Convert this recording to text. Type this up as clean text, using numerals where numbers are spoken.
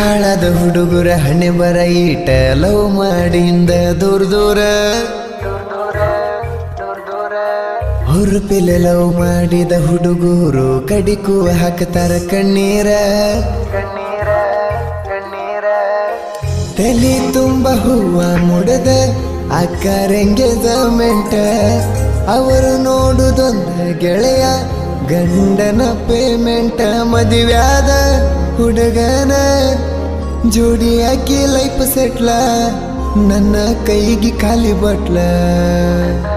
ಹಾಳಾದ ಹುಡುಗರ ಹಣೆ ಬರ ಈಟ ಲವ್ ಮಾಡಿಂದ ದೂರ ದೂರ ಹುರುಪಿಲೆ ಲವ್ ಮಾಡಿದ ಹುಡುಗರು ಕಡಿಕೂ ಹಾಕ್ತಾರ ಕಣ್ಣೀರ ತಲಿ ತುಂಬ ಹೂವ ಮುಡದ ಅಕ್ಕರ ಎಂಗೇಜ್ಮೆಂಟ್ ಅವರು ನೋಡುದೊಂದ ಗೆಳೆಯ ಗಂಡನ ಪೇಮೆಂಟ್ ಮದುವ್ಯಾದ ಹುಡುಗನ ಜೋಡಿ ಹಾಕಿ ಲೈಫ್ ಸೆಟ್ಲ ನನ್ನ ಕೈಗೆ ಖಾಲಿ ಬಟ್ಲ